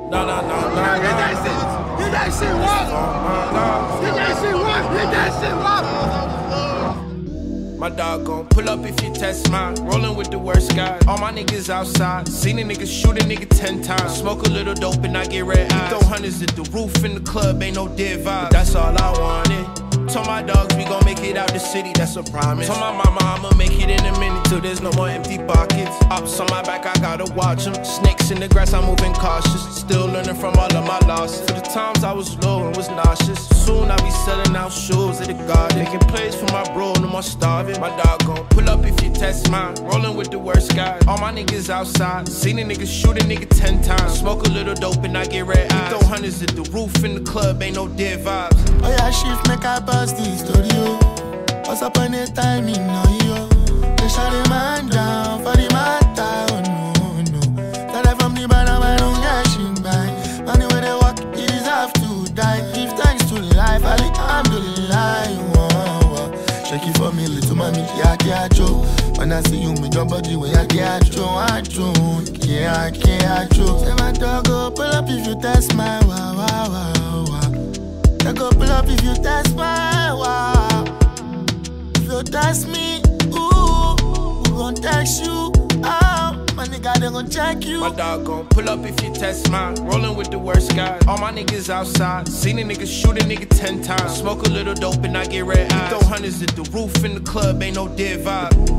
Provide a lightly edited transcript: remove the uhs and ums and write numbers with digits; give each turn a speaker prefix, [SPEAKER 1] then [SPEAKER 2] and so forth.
[SPEAKER 1] No.
[SPEAKER 2] Hit that shit. Hit that shit, what? Hit that shit, what? Hit that shit, what?
[SPEAKER 1] My dog gon' pull up if you test mine. Rollin' with the worst guys. All my niggas outside. Seen a nigga shoot a nigga 10 times. Smoke a little dope and I get red eyes. Throw hundreds at the roof in the club, ain't no dead vibe. But that's all I wanted. Told my dogs we gon' make it out the city, that's a promise. Told my mama I'ma make it in a minute till there's no more empty pockets. Ops on my back, I gotta watch them. Snakes in the grass, I'm moving cautious. Still learning from all of my losses. For the times I was low and was nauseous. Soon I'll be selling out shoes at the garden. Making plays for my bro, no more starving. My dog gon' pull up if you test mine. Rollin' with the worst guys. All my niggas outside. Seen a nigga shoot a nigga 10 times. Smoke a little dope and I get red eyes. Throw hundreds at the roof in the club, ain't no dead vibes.
[SPEAKER 3] Oh yeah, shift make I pass the studio. What's up on the time in yo? They shut the man down for the matter. Oh no. Tell them from the bottom I don't get shit back. Man, the way they walk, it deserve to die. Give thanks to life, alhamdulillah. Shake it for me, little mommy, yeah, Joe. When I see you, me your body, when I get Joe, yeah, Joe. Say my dog go pull up if you test my wow. I go pull up if you test my wow. If you test me, ooh, we gon' text you. Oh, my nigga, they gon' check you.
[SPEAKER 1] My dog gon' pull up if you test mine. Rollin' with the worst guys. All my niggas outside. Seen a nigga shoot a nigga 10 times. Smoke a little dope and I get red eyes. Throw hundreds at the roof in the club, ain't no dead vibe.